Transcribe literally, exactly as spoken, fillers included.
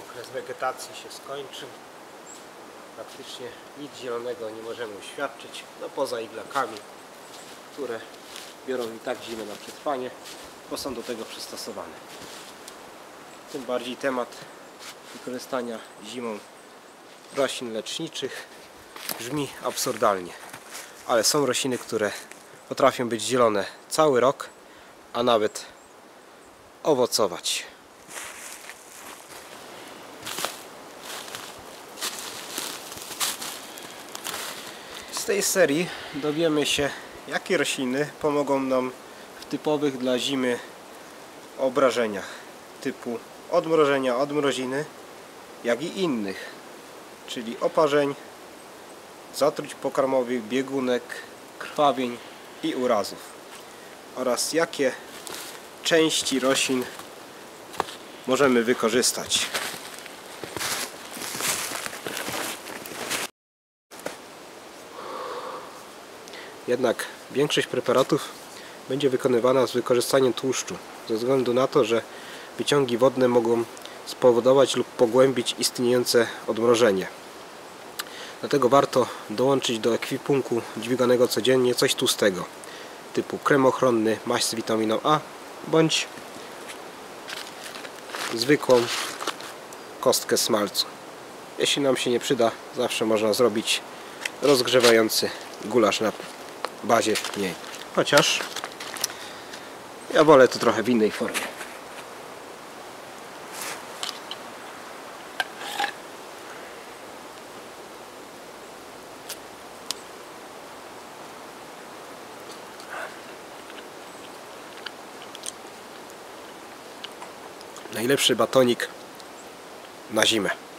okres wegetacji się skończył. Praktycznie nic zielonego nie możemy uświadczyć, no poza iglakami, które biorą i tak zimę na przetrwanie, bo są do tego przystosowane. Tym bardziej temat wykorzystania zimą roślin leczniczych brzmi absurdalnie, ale są rośliny, które potrafią być zielone cały rok, a nawet owocować. Z tej serii dowiemy się, jakie rośliny pomogą nam w typowych dla zimy obrażeniach typu odmrożenia, odmroziny, jak i innych, czyli oparzeń, zatruć pokarmowych, biegunek, krwawień i urazów, oraz jakie części roślin możemy wykorzystać. Jednak większość preparatów będzie wykonywana z wykorzystaniem tłuszczu, ze względu na to, że wyciągi wodne mogą spowodować lub pogłębić istniejące odmrożenie. Dlatego warto dołączyć do ekwipunku dźwiganego codziennie coś tłustego, typu krem ochronny, maść z witaminą A bądź zwykłą kostkę smalcu. Jeśli nam się nie przyda, zawsze można zrobić rozgrzewający gulasz na bazie niej. Chociaż ja wolę to trochę w innej formie. Najlepszy batonik na zimę.